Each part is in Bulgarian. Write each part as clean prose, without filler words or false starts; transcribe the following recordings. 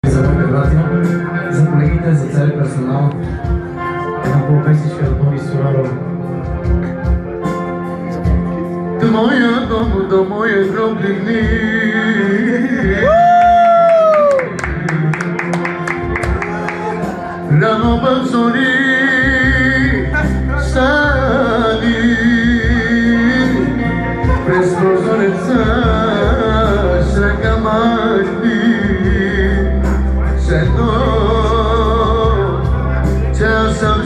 За моите братя, за колегите, за цели персонал, една по-песничка от Боги Сураро. До моя дом, до моя гроб дигни. Рано бъзори стани през прозореца с ръка махни. Сено, че аз съм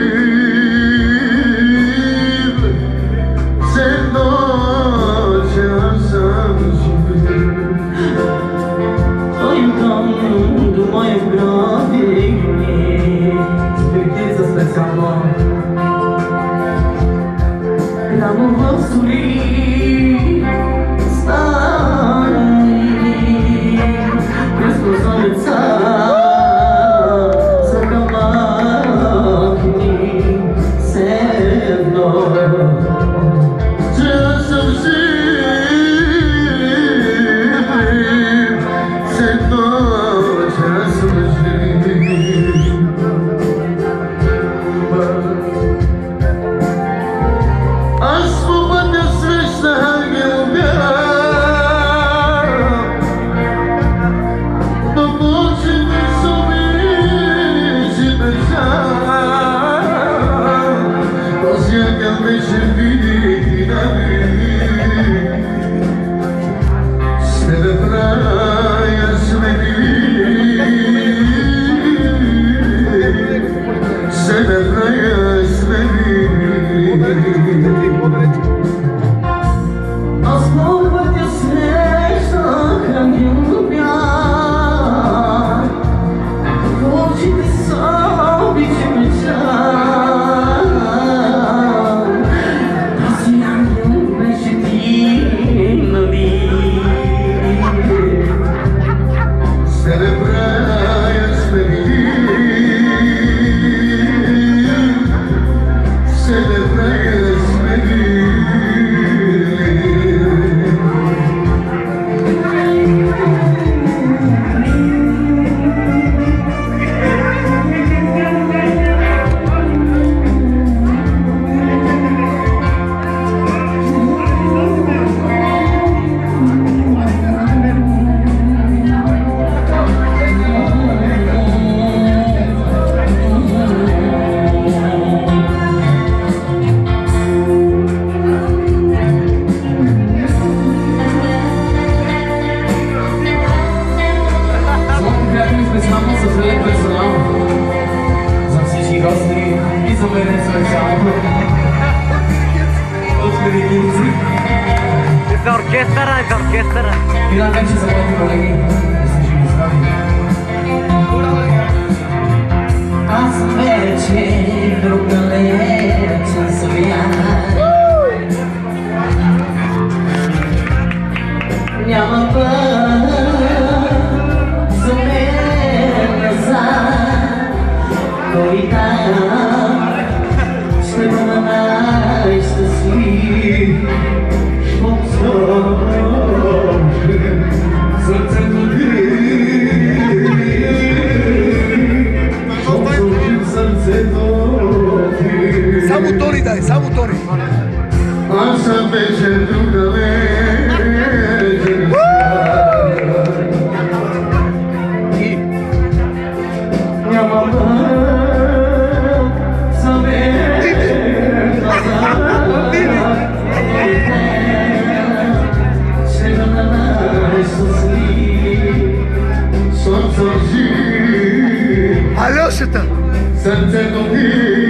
жив. Сено, че аз съм жив. Той дом до моя гроб дигни. Спирки за специално. Рано възори стани през прозореца с ръка махни. Седно, Че аз съм жив. Сено, че аз съм жив. Аз по пътя срещнах ангел бял, но по очите суми си бежал. Този ангел беше видих и навик. С тебе в рая сме били, с тебе в рая сме били. аз по пътя срещнах ангел бял, в очите са обича печал. Този ангел беше ти, нали? С тебе в рая сме били, с тебе в рая сме били. Специално за целия персонал, за всички гости и за мен специално от Великинци. За оркестъра, за оркестъра. И да вече за моите колеги, да сте живи здрави. Аз съм вече друг далечен свят. Няма път за мен назад, но и там ще бъда най-щастлив. Сърцето ти, сърцето ти. Само Тони дай, само Тони. Аз съм вече друг далечен свят. Няма път за мен назад, ще бъда най-щастлив. Съм жив. Алешата. Сърцето ти